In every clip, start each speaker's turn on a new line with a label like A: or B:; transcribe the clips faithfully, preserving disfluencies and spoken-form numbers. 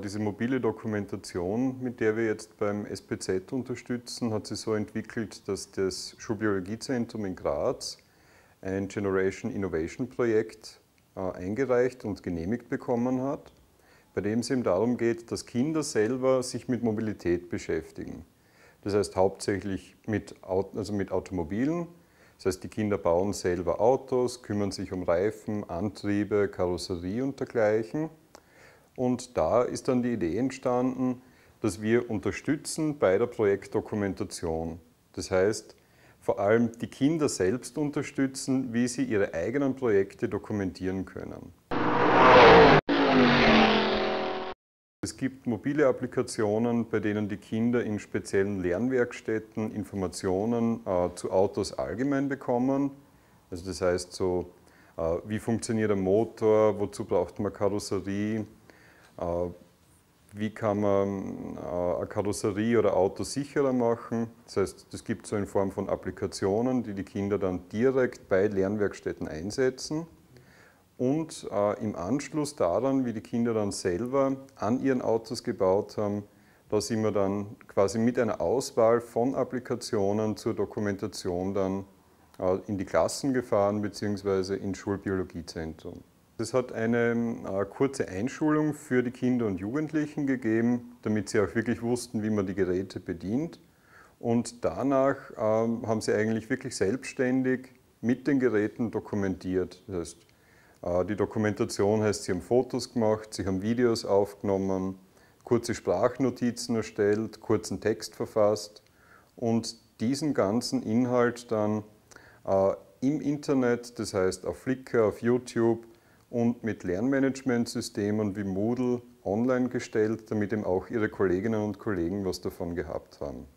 A: diese mobile Dokumentation, mit der wir jetzt beim S P Z unterstützen, hat sich so entwickelt, dass das Schulbiologiezentrum in Graz ein Generation Innovation Projekt äh, eingereicht und genehmigt bekommen hat, bei dem es eben darum geht, dass Kinder selber sich mit Mobilität beschäftigen. Das heißt hauptsächlich mit, also mit Automobilen. Das heißt, die Kinder bauen selber Autos, kümmern sich um Reifen, Antriebe, Karosserie und dergleichen. Und da ist dann die Idee entstanden, dass wir unterstützen bei der Projektdokumentation. Das heißt, vor allem die Kinder selbst unterstützen, wie sie ihre eigenen Projekte dokumentieren können. Es gibt mobile Applikationen, bei denen die Kinder in speziellen Lernwerkstätten Informationen äh, zu Autos allgemein bekommen. Also das heißt so, äh, wie funktioniert ein Motor, wozu braucht man Karosserie, äh, wie kann man äh, eine Karosserie oder Auto sicherer machen. Das heißt, das gibt es so in Form von Applikationen, die die Kinder dann direkt bei Lernwerkstätten einsetzen. Und äh, im Anschluss daran, wie die Kinder dann selber an ihren Autos gebaut haben, da sind wir dann quasi mit einer Auswahl von Applikationen zur Dokumentation dann äh, in die Klassen gefahren bzw. ins Schulbiologiezentrum. Es hat eine äh, kurze Einschulung für die Kinder und Jugendlichen gegeben, damit sie auch wirklich wussten, wie man die Geräte bedient. Und danach äh, haben sie eigentlich wirklich selbstständig mit den Geräten dokumentiert. Das heißt, die Dokumentation heißt, sie haben Fotos gemacht, sie haben Videos aufgenommen, kurze Sprachnotizen erstellt, kurzen Text verfasst und diesen ganzen Inhalt dann äh, im Internet, das heißt auf Flickr, auf YouTube und mit Lernmanagementsystemen wie Moodle online gestellt, damit eben auch ihre Kolleginnen und Kollegen was davon gehabt haben.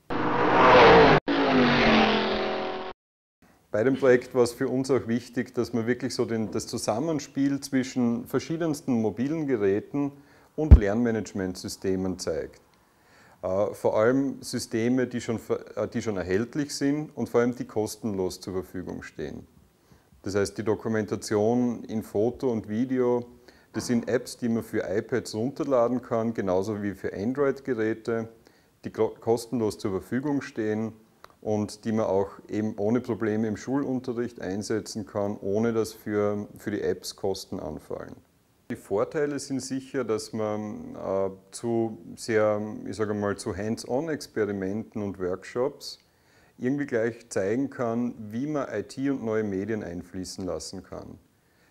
A: Bei dem Projekt war es für uns auch wichtig, dass man wirklich so den, das Zusammenspiel zwischen verschiedensten mobilen Geräten und Lernmanagementsystemen zeigt. Äh, vor allem Systeme, die schon, äh, die schon erhältlich sind und vor allem die kostenlos zur Verfügung stehen. Das heißt, die Dokumentation in Foto und Video, das sind Apps, die man für iPads runterladen kann, genauso wie für Android-Geräte, die kostenlos zur Verfügung stehen und die man auch eben ohne Probleme im Schulunterricht einsetzen kann, ohne dass für, für die Apps Kosten anfallen. Die Vorteile sind sicher, dass man äh, zu sehr, ich sage mal, zu Hands-on-Experimenten und Workshops irgendwie gleich zeigen kann, wie man I T und neue Medien einfließen lassen kann.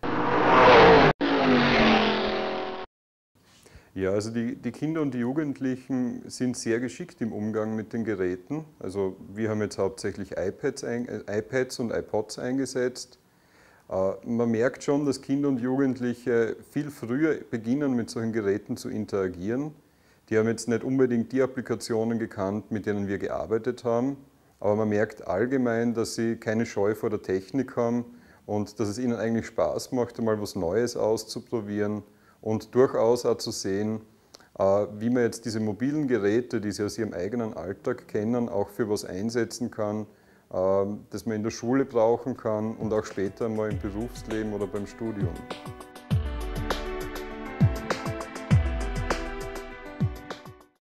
A: Ja, also die, die Kinder und die Jugendlichen sind sehr geschickt im Umgang mit den Geräten. Also wir haben jetzt hauptsächlich iPads, ein, äh, iPads und iPods eingesetzt. Äh, man merkt schon, dass Kinder und Jugendliche viel früher beginnen, mit solchen Geräten zu interagieren. Die haben jetzt nicht unbedingt die Applikationen gekannt, mit denen wir gearbeitet haben, aber man merkt allgemein, dass sie keine Scheu vor der Technik haben und dass es ihnen eigentlich Spaß macht, einmal was Neues auszuprobieren. Und durchaus auch zu sehen, wie man jetzt diese mobilen Geräte, die sie aus ihrem eigenen Alltag kennen, auch für was einsetzen kann, das man in der Schule brauchen kann und auch später mal im Berufsleben oder beim Studium.